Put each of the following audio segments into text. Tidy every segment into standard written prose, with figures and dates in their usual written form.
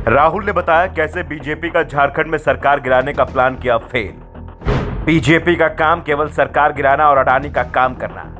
राहुल ने बताया कैसे बीजेपी का झारखंड में सरकार गिराने का प्लान किया फेल। बीजेपी का काम केवल सरकार गिराना और अडानी का काम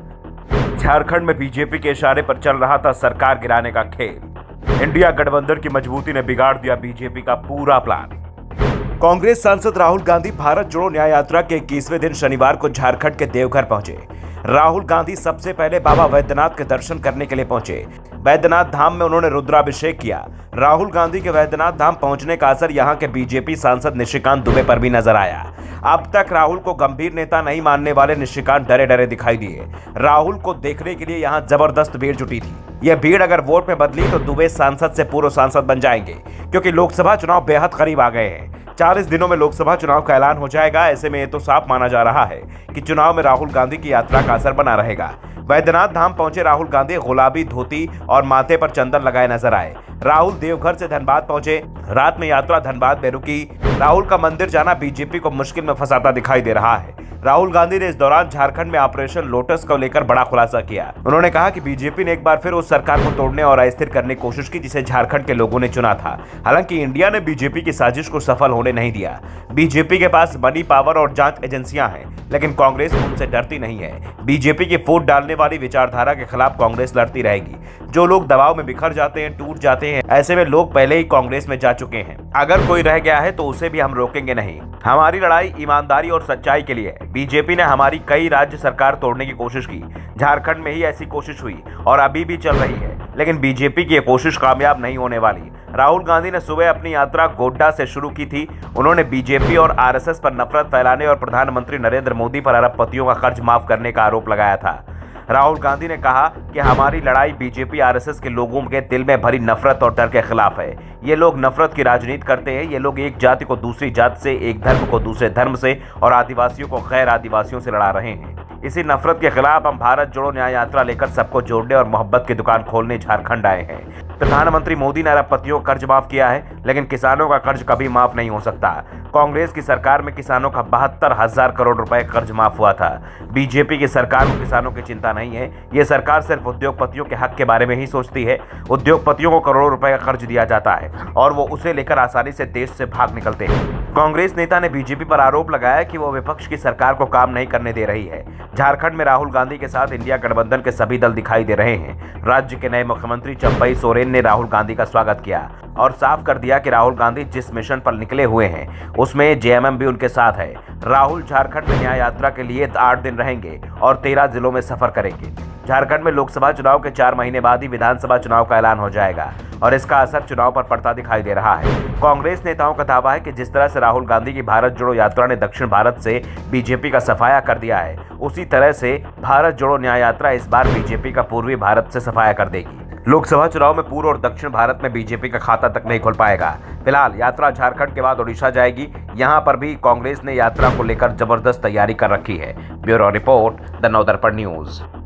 करना। झारखंड में बीजेपी के इशारे पर चल रहा था सरकार गिराने का खेल। इंडिया गठबंधन की मजबूती ने बिगाड़ दिया बीजेपी का पूरा प्लान। कांग्रेस सांसद राहुल गांधी भारत जोड़ो न्याय यात्रा के 21वें दिन शनिवार को झारखंड के देवघर पहुंचे। राहुल गांधी सबसे पहले बाबा वैद्यनाथ के दर्शन करने के लिए पहुंचे। वैद्यनाथ धाम में उन्होंने रुद्राभिषेक किया। राहुल गांधी के वैद्यनाथ धाम पहुंचने का असर यहां के बीजेपी सांसद निशिकांत दुबे पर भी नजर आया। अब तक राहुल को गंभीर नेता नहीं मानने वाले निशिकांत डरे डरे दिखाई दिए। राहुल को देखने के लिए यहां जबरदस्त भीड़ जुटी थी। यह भीड़ अगर वोट में बदली तो दुबे सांसद से पूर्व सांसद बन जाएंगे, क्योंकि लोकसभा चुनाव बेहद करीब आ गए हैं। 40 दिनों में लोकसभा चुनाव का ऐलान हो जाएगा। ऐसे में ये तो साफ माना जा रहा है कि चुनाव में राहुल गांधी की यात्रा का असर बना रहेगा। वैद्यनाथ धाम पहुंचे राहुल गांधी गुलाबी धोती और माथे पर चंदन लगाए नजर आए। राहुल देवघर से धनबाद पहुंचे। रात में यात्रा धनबाद में रुकी। राहुल का मंदिर जाना बीजेपी को मुश्किल में फंसाता दिखाई दे रहा है। राहुल गांधी ने इस दौरान झारखंड में ऑपरेशन लोटस को लेकर बड़ा खुलासा किया। उन्होंने कहा कि बीजेपी ने एक बार फिर उस सरकार को तोड़ने और अस्थिर करने की कोशिश की जिसे झारखंड के लोगों ने चुना था। हालांकि इंडिया ने बीजेपी की साजिश को सफल होने नहीं दिया। बीजेपी के पास मनी पावर और जांच एजेंसियां हैं, लेकिन कांग्रेस उनसे डरती नहीं है। बीजेपी की फूट डालने वाली विचारधारा के खिलाफ कांग्रेस लड़ती रहेगी। जो लोग दबाव में बिखर जाते हैं, टूट जाते हैं, ऐसे में लोग पहले ही कांग्रेस में जा चुके हैं। अगर कोई रह गया है तो उसे भी हम रोकेंगे नहीं। हमारी लड़ाई ईमानदारी और सच्चाई के लिए है। बीजेपी ने हमारी कई राज्य सरकार तोड़ने की कोशिश की। झारखंड में ही ऐसी कोशिश हुई और अभी भी चल रही है, लेकिन बीजेपी की यह कोशिश कामयाब नहीं होने वाली। राहुल गांधी ने सुबह अपनी यात्रा गोड्डा से शुरू की थी। उन्होंने बीजेपी और आरएसएस पर नफरत फैलाने और प्रधानमंत्री नरेंद्र मोदी पर अरबपतियों का कर्ज माफ करने का आरोप लगाया था। राहुल गांधी ने कहा कि हमारी लड़ाई बीजेपी आरएसएस के लोगों के दिल में भरी नफरत और डर के खिलाफ है। ये लोग नफरत की राजनीति करते हैं। ये लोग एक जाति को दूसरी जाति से, एक धर्म को दूसरे धर्म से और आदिवासियों को गैर आदिवासियों से लड़ा रहे हैं। इसी नफरत के खिलाफ हम भारत जोड़ो न्याय यात्रा लेकर सबको जोड़ने और मोहब्बत की दुकान खोलने झारखंड आए हैं। प्रधानमंत्री मोदी ने अरबपतियों का कर्ज माफ किया है, लेकिन किसानों का कर्ज कभी माफ नहीं हो सकता। कांग्रेस की सरकार में किसानों का 72,000 करोड़ रुपए कर्ज माफ हुआ था। बीजेपी की सरकार को किसानों की चिंता नहीं है। ये सरकार सिर्फ उद्योगपतियों के हक के बारे में ही सोचती है। उद्योगपतियों को करोड़ों रुपए का कर्ज दिया जाता है और वो उसे लेकर आसानी से देश से भाग निकलते हैं। कांग्रेस नेता ने बीजेपी पर आरोप लगाया कि वो विपक्ष की सरकार को काम नहीं करने दे रही है। झारखंड में राहुल गांधी के साथ इंडिया गठबंधन के सभी दल दिखाई दे रहे हैं। राज्य के नए मुख्यमंत्री चंपई सोरेन ने राहुल गांधी का स्वागत किया और साफ कर दिया कि राहुल गांधी जिस मिशन पर निकले हुए हैं उसमें जेएमएम भी उनके साथ है। राहुल झारखंड में न्याय यात्रा के लिए 8 दिन रहेंगे और 13 जिलों में सफर करेंगे। झारखंड में लोकसभा चुनाव के 4 महीने बाद ही विधानसभा चुनाव का ऐलान हो जाएगा और इसका असर चुनाव पर पड़ता दिखाई दे रहा है। कांग्रेस नेताओं का दावा है कि जिस तरह से राहुल गांधी की भारत जोड़ो यात्रा ने दक्षिण भारत से बीजेपी का सफाया कर दिया है, उसी तरह से भारत जोड़ो न्याय यात्रा इस बार बीजेपी का पूर्वी भारत से सफाया कर देगी। लोकसभा चुनाव में पूर्व और दक्षिण भारत में बीजेपी का खाता तक नहीं खुल पाएगा। फिलहाल यात्रा झारखंड के बाद ओडिशा जाएगी। यहां पर भी कांग्रेस ने यात्रा को लेकर जबरदस्त तैयारी कर रखी है। Bureau report, the Navdarpan news.